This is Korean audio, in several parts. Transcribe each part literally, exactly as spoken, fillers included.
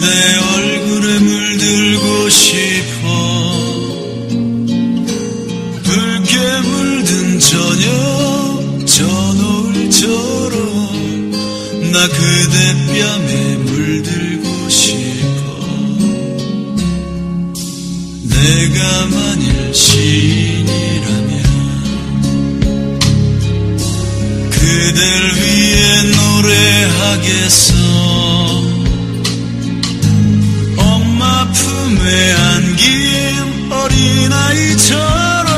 그대 얼굴에 물들고 싶어. 붉게 물든 저녁 저 노을처럼 나 그대 뺨에 물들고 싶어. 내가 만일 시인이라면 그댈 위해 노래하겠어. 엄마 품에 안긴 어린아이처럼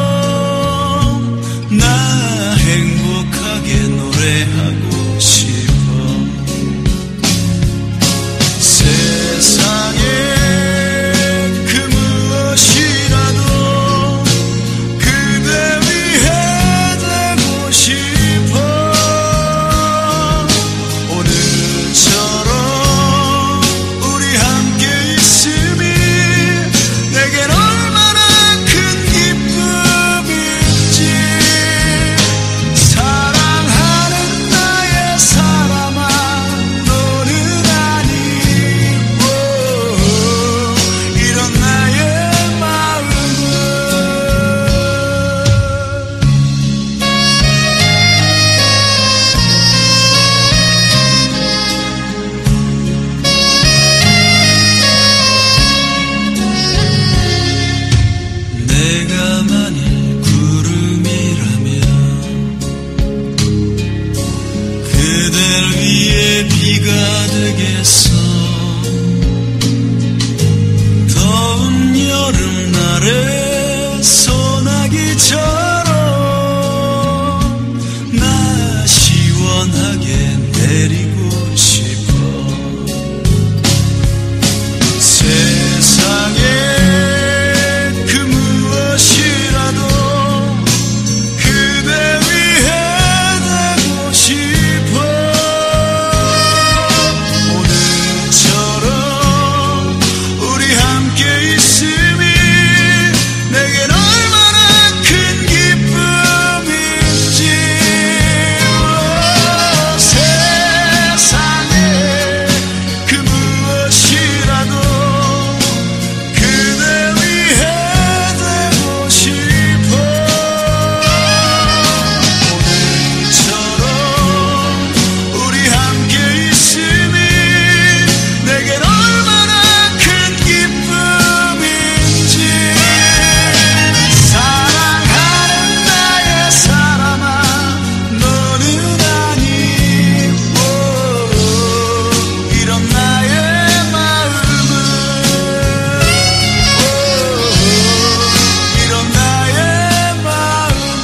나 행복하게 노래하고 싶어. 세상에 그 무엇이라도 그대 위해 되고 싶어. 오늘처럼 우리 함께 있음이 내겐 얼마나 큰 기쁨인지. 사랑하는 나의 사람아 너는 아니고 이런 나의 마음은 내가 만일 구름이라면 그댈 위해 비가 되겠어. 더운 여름날에 소나기처럼 나 시원하게 내리고 싶어. 세상에 그 무엇이라도 그대 위해 되고 싶어. 오늘처럼 우리 함께 있음이 내겐 얼마나 큰 기쁨인지. 세상에 그 무엇이라도 그대 위해 되고 싶어. 오늘처럼 우리 함께 있음이 내겐 얼마나 큰 기쁨인지. 사랑하는 나의 사람아 너는 아니고 이런 나의 마음은 이런 나의 마음은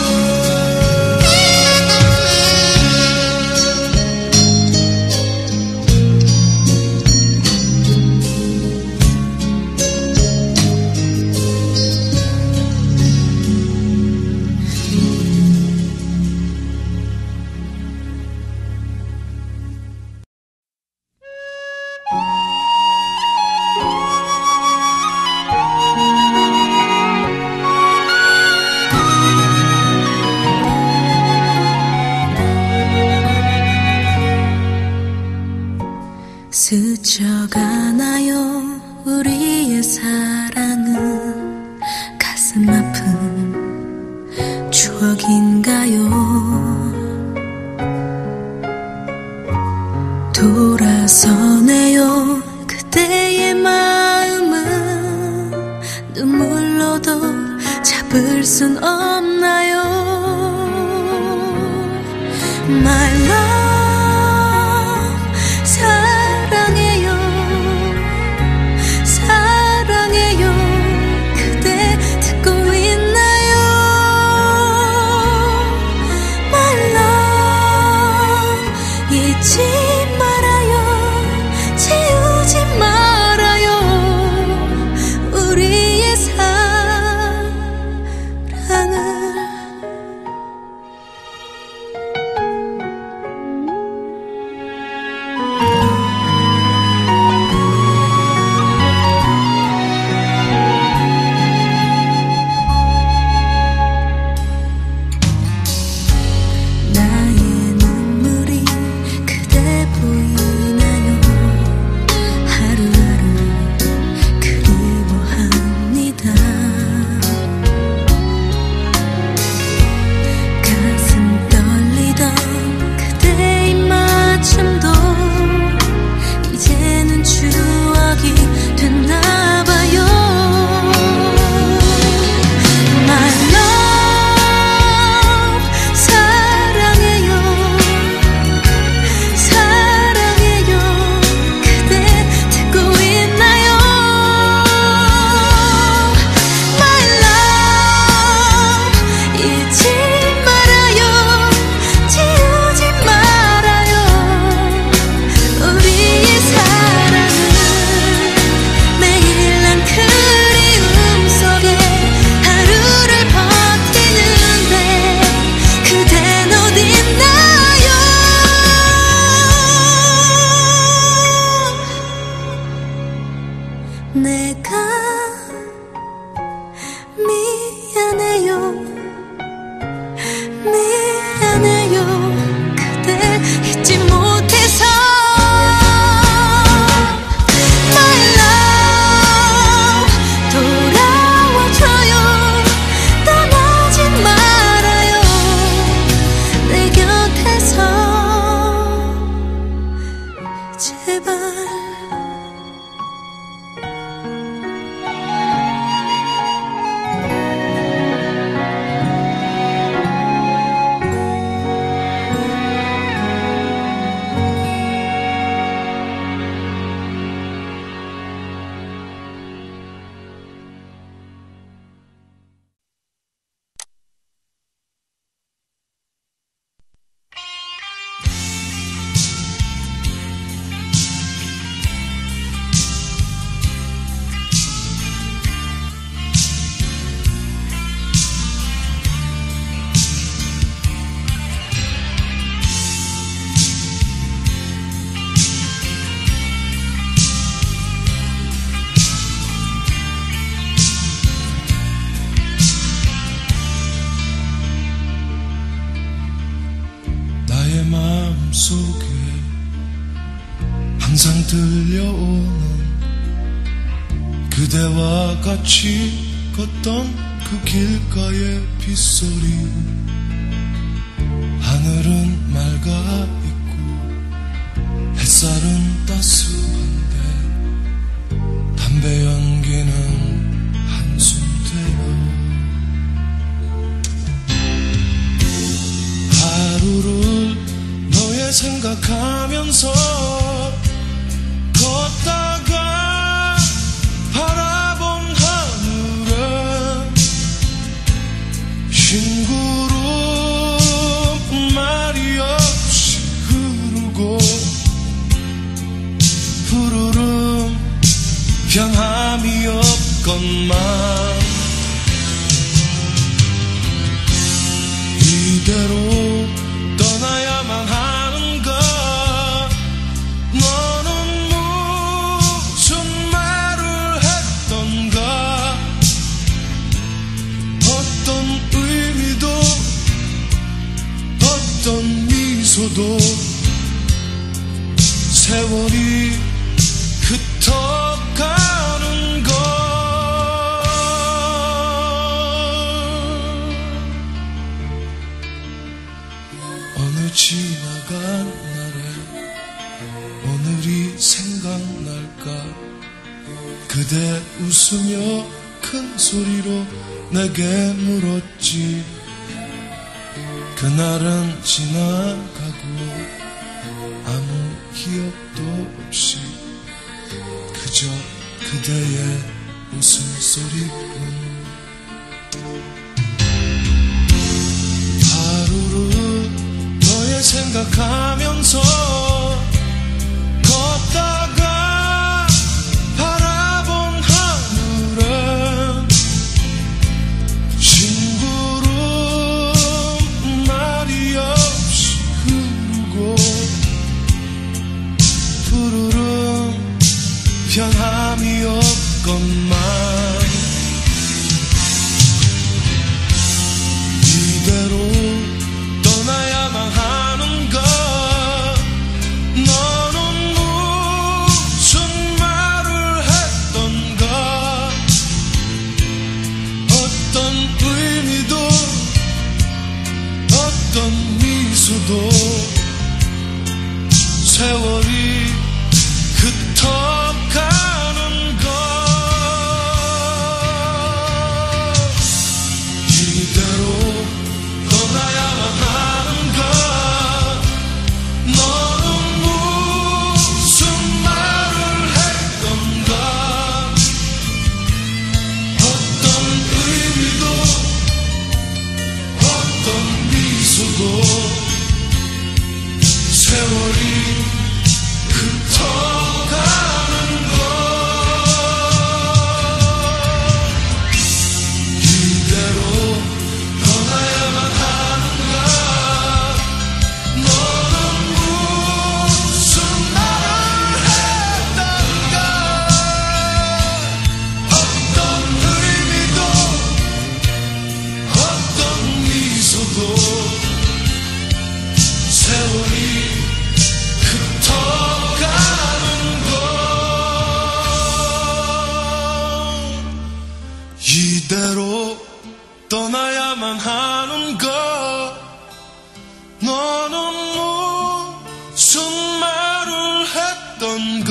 스쳐가나요 우리의 사랑은 가슴 아픈 추억인가요? 돌아서네요 그대의 마음은 눈물로도 잡을 순 없나요? My love 사랑해요 사랑해요 그대 듣고 있나요? My love 잊지 말아요 지우지 말아요 우리의 사랑을 속에 항상 들려오는 그대와 같이 걷던 그 길가의 빗소리. 하늘은 맑아 있고 햇살은 따스한데 담배 연기는 한숨 대요. 하루를 너의 생각하면서 걷다가 바라본 하늘은 흰구름 말이 없이 흐르고 푸르름 변함이 없건만 이대로 떠나야만 하는가. 너는 무슨 말을 했던가. 어떤 의미도 어떤 미소도 세월이 흩어가는 것. 어느 지나간 날에 오늘이 생각날까. 그대 웃으며 큰 소리로 내게 물었지. 그날은 지나가고 아무 기억도 없이 그저 그대의 웃음소리뿐. 하루를 너의 생각하면서 걷다가 바라본 하늘은 싱구름 말이 없이 흐르고 푸르름 변함이 없건만 이대로 떠나야만 하는가. 너는 무슨 말을 했던가. 어떤 의미도 어떤 미소도 세월이 흩어가는 것. 이대로 떠나야만 하는가. 너는 무슨 말을 했던가. 어떤 의미도 어떤 미소도 세월이 흩어가는 것. 이대로 떠나야만 하는가. 너는 무슨 말을 했던가. 어떤 의미도 어떤 미소도 세월이 흩어가는 것. 이대로 떠나야만 하는가. 너는 무슨 말을 했던가.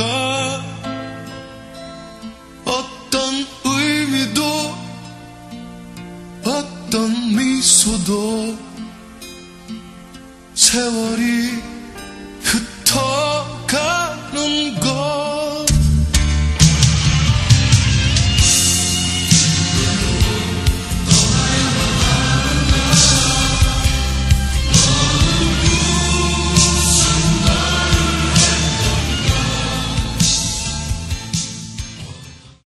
어떤 의미도 어떤 미소도 세월이